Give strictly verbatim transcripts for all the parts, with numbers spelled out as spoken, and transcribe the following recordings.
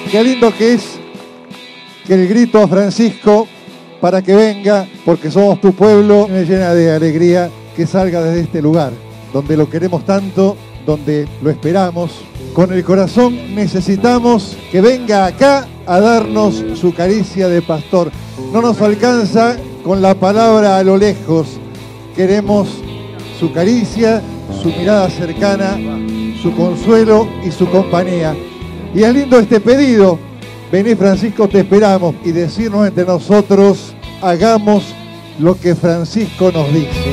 Qué lindo que es que el grito a Francisco para que venga, porque somos tu pueblo, me llena de alegría que salga desde este lugar, donde lo queremos tanto, donde lo esperamos. Con el corazón necesitamos que venga acá a darnos su caricia de pastor. No nos alcanza con la palabra a lo lejos. Queremos su caricia, su mirada cercana, su consuelo y su compañía. Y es lindo este pedido. Vení, Francisco, te esperamos, y decirnos entre nosotros, hagamos lo que Francisco nos dice.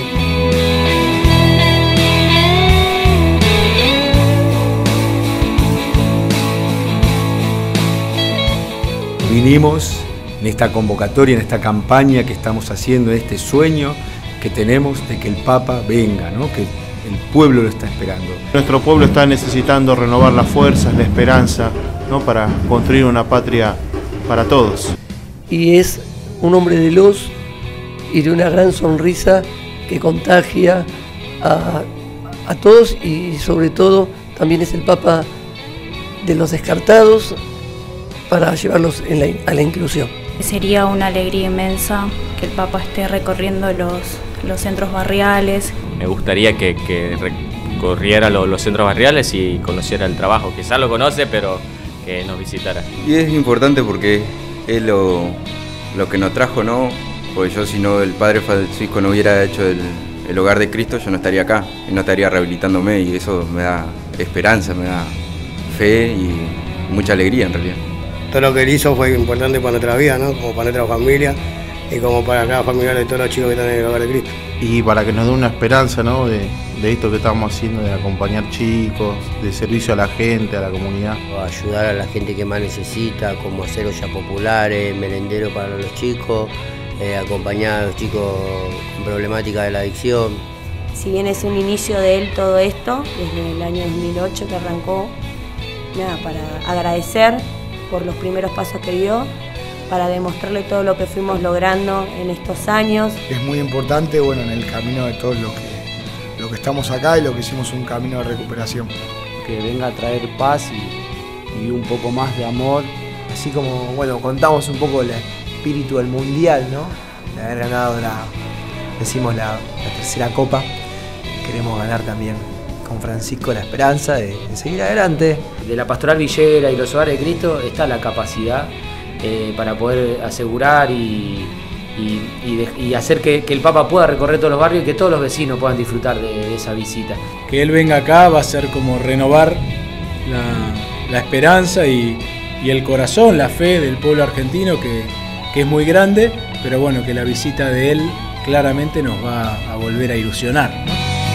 Vinimos en esta convocatoria, en esta campaña que estamos haciendo, en este sueño que tenemos de que el Papa venga, ¿no? Que el pueblo lo está esperando. Nuestro pueblo está necesitando renovar las fuerzas, la esperanza, ¿no? Para construir una patria para todos. Y es un hombre de luz y de una gran sonrisa que contagia a, a todos, y sobre todo también es el Papa de los descartados para llevarlos en la, a la inclusión. Sería una alegría inmensa que el Papa esté recorriendo los, los centros barriales. Me gustaría que, que recorriera los, los centros barriales y conociera el trabajo. Quizás lo conoce, pero que nos visitara. Y es importante porque es lo, lo que nos trajo, ¿no? Porque yo, si no el Padre Francisco no hubiera hecho el, el Hogar de Cristo, yo no estaría acá y no estaría rehabilitándome, y eso me da esperanza, me da fe y mucha alegría en realidad. Todo lo que él hizo fue importante para nuestra vida, ¿no? Como para nuestra familia y como para cada familiar de todos los chicos que están en el Hogar de Cristo. Y para que nos dé una esperanza, ¿no? de, de esto que estamos haciendo, de acompañar chicos, de servicio a la gente, a la comunidad. Ayudar a la gente que más necesita, como hacer ollas populares, merendero para los chicos, eh, acompañar a los chicos con problemática de la adicción. Si bien es un inicio de él todo esto, desde el año dos mil ocho que arrancó, nada, para agradecer por los primeros pasos que dio, para demostrarle todo lo que fuimos logrando en estos años. Es muy importante, bueno, en el camino de todos los que, lo que estamos acá y lo que hicimos un camino de recuperación. Que venga a traer paz y, y un poco más de amor. Así como, bueno, contamos un poco el espíritu del Mundial, ¿no? De haber ganado la, decimos, la, la tercera copa. Queremos ganar también con Francisco la esperanza de, de seguir adelante. De la Pastoral Villera y los Hogares de Cristo está la capacidad eh, para poder asegurar y, y, y, de, y hacer que, que el Papa pueda recorrer todos los barrios y que todos los vecinos puedan disfrutar de, de esa visita. Que él venga acá va a ser como renovar la, la esperanza y, y el corazón, la fe del pueblo argentino, que, que es muy grande, pero bueno, que la visita de él claramente nos va a volver a ilusionar, ¿no?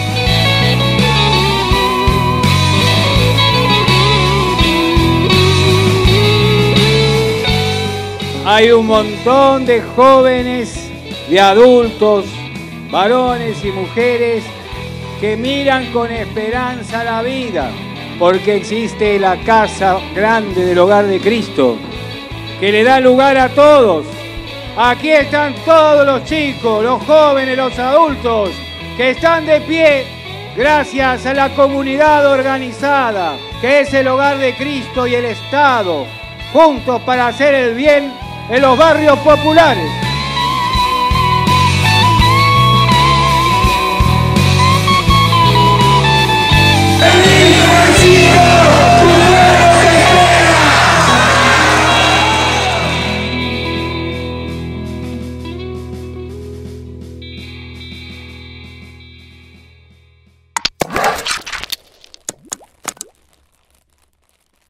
Hay un montón de jóvenes, de adultos, varones y mujeres que miran con esperanza la vida, porque existe la casa grande del Hogar de Cristo, que le da lugar a todos. Aquí están todos los chicos, los jóvenes, los adultos, que están de pie gracias a la comunidad organizada, que es el Hogar de Cristo y el Estado, juntos para hacer el bien en los barrios populares.